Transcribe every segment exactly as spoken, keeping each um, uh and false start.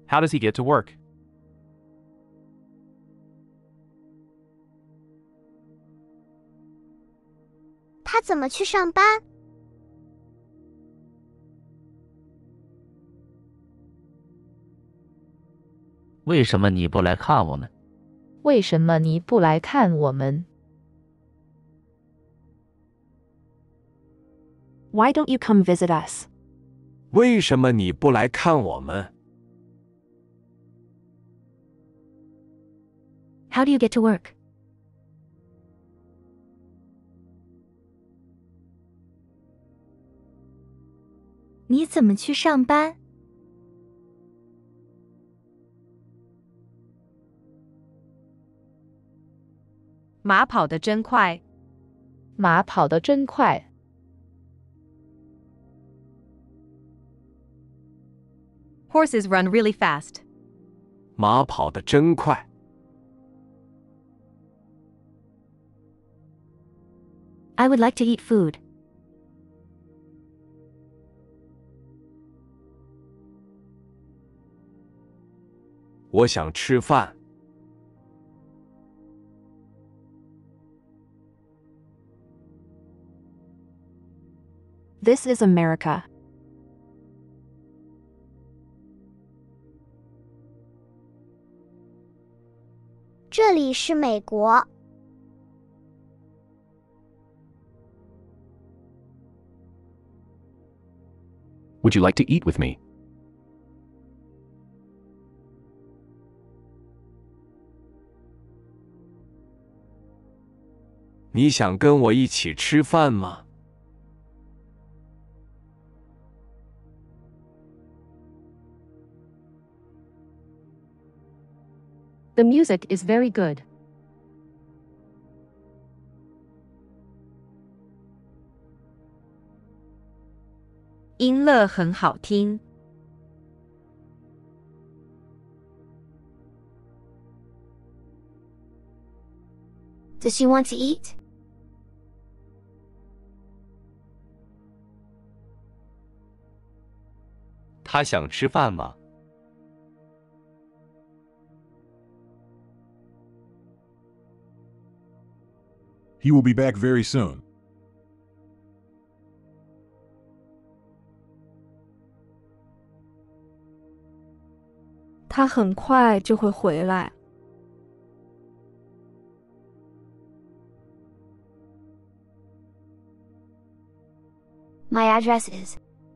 How does he get to work? 他怎么去上班？ 为什么你不来看我们？ 为什么你不来看我们？ Why don't you come visit us? 为什么你不来看我们？ How do you get to work? 你怎么去上班？ 马跑得真快。 马跑得真快。 Horses run really fast. 马跑得真快。 I would like to eat food. 我想吃饭。 This is America. 这里是美国。 Would you like to eat with me? 你想跟我一起吃饭吗？ The music is very good. 音乐很好听。 Does she want to eat? 他想吃饭吗？ He will be back very soon. 他很快就会回来。 My address is.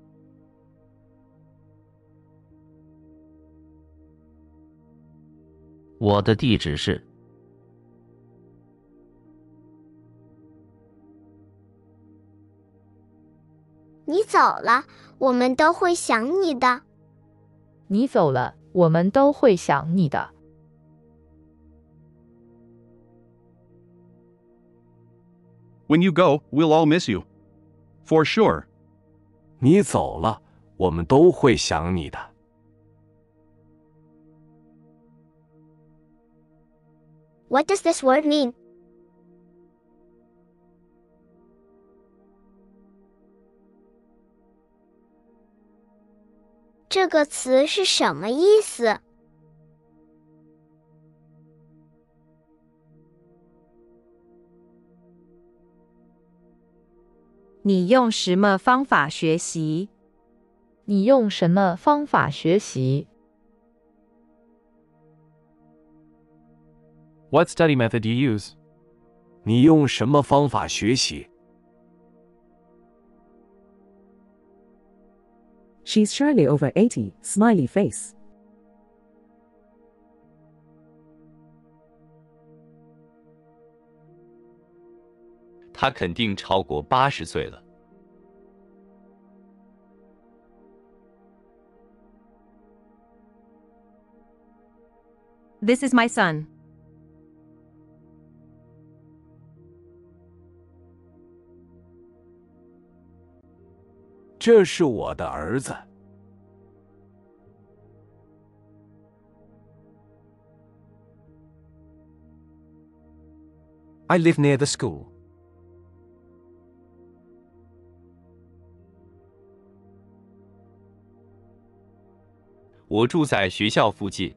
我的地址是。 你走了，我们都会想你的。 你走了，我们都会想你的。 When you go, we'll all miss you. For sure. 你走了，我们都会想你的。 What does this word mean? 这个词是什么意思？ 你用什么方法学习？ 你用什么方法学习？ What study method do you use? 你用什么方法学习？ She's surely over eighty, smiley face. 他肯定超过八十岁了。 This is my son. 这是我的儿子。 I live near the school. 我住在学校附近。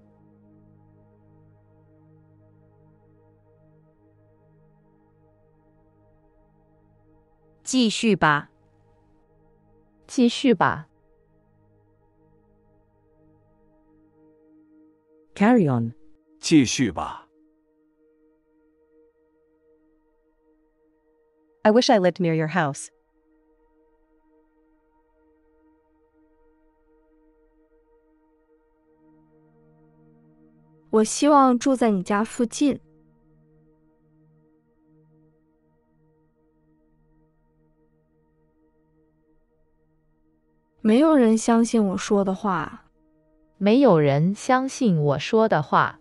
继续吧。 继续吧。 Carry on. 继续吧。 I wish I lived near your house. 我希望住在你家附近。没有人相信我说的话。 没有人相信我说的话。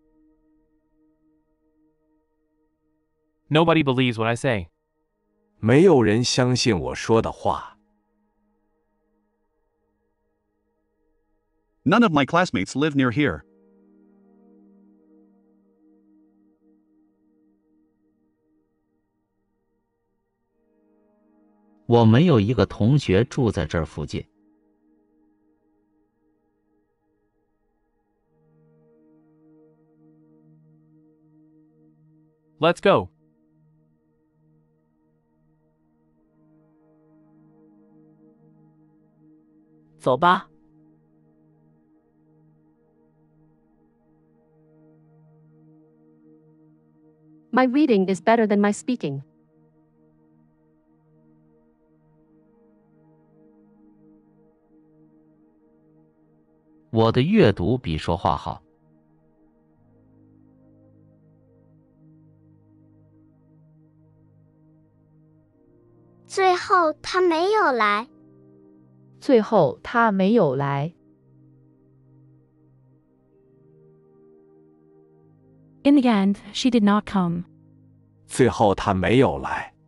Nobody believes what I say. 没有人相信我说的话。 None of my classmates live near here. 我没有一个同学住在这儿附近。 Let's go. 走吧。 My reading is better than my speaking. 我的阅读比说话好。 最后他没有来。 最后他没有来。 In the end, she did not come. 最后他没有来。